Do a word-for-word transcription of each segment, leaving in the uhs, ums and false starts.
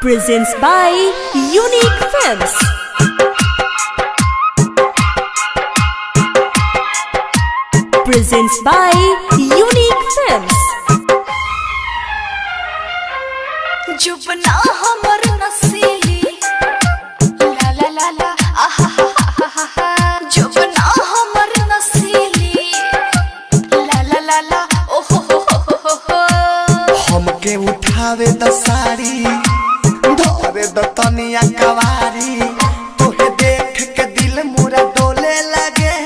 presents by Unique Films. Presents by Unique Films. जुबना हमर नसीली ला ला ला ला आहा हा हा हा जुबना हमर नसीली ला ला ला ला ओ हो हो हो हो हमके उठावे द साड़ी धरे द तनिया कवारी तोहे देख के दिल मोरा डोले लगे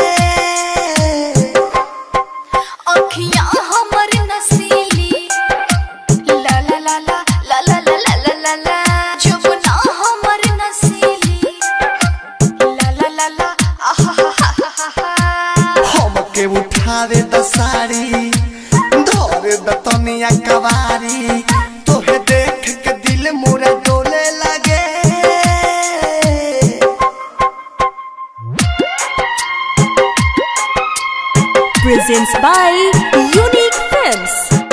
अखियां हमर नसीली ला ला ला ला ला ला ला ला ला ला जुबना हमर नसीली ला ला ला ला आहा हा हा हा हमके उठावे द साड़ी धरे द तनिया कवारी तोहे देख के दिल मोरा डोले लगे Presents by Unique Films.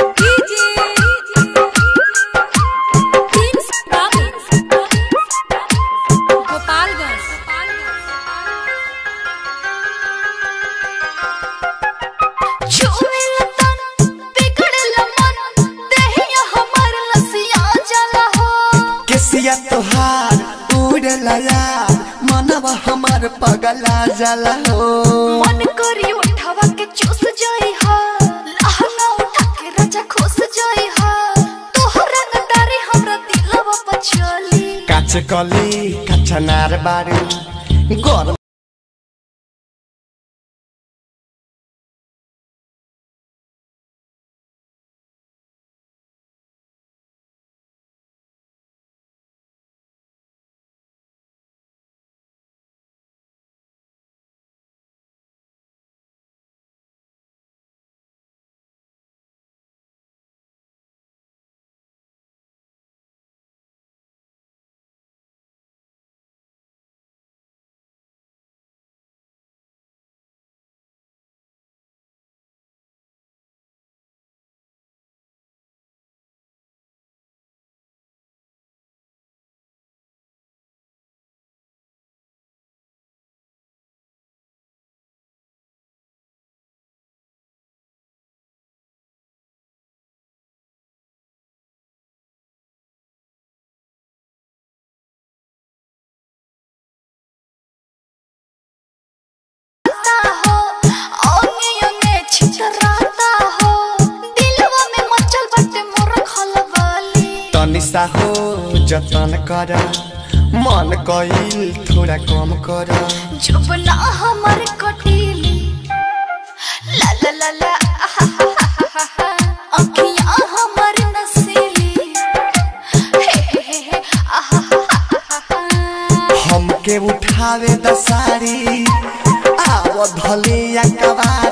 केसिया तोहार उड़ला यार मनवा हमार पगला जाला हो मन करी उठावा के चूस जाई हा लहंगा उठा के राजा खुश जाई हा तोहरा गदारी हमरा दिलवा पर चली काच कली काचा नार बारू गरम निशा हो जतन कर मन कइल थोड़ा कम कर जुबना हमर कटीली ला ला ला ला आहा हा हा अखियां हमर नसीली हे हे हे आहा हा हमके उठावे द साड़ी आव धलिया कवा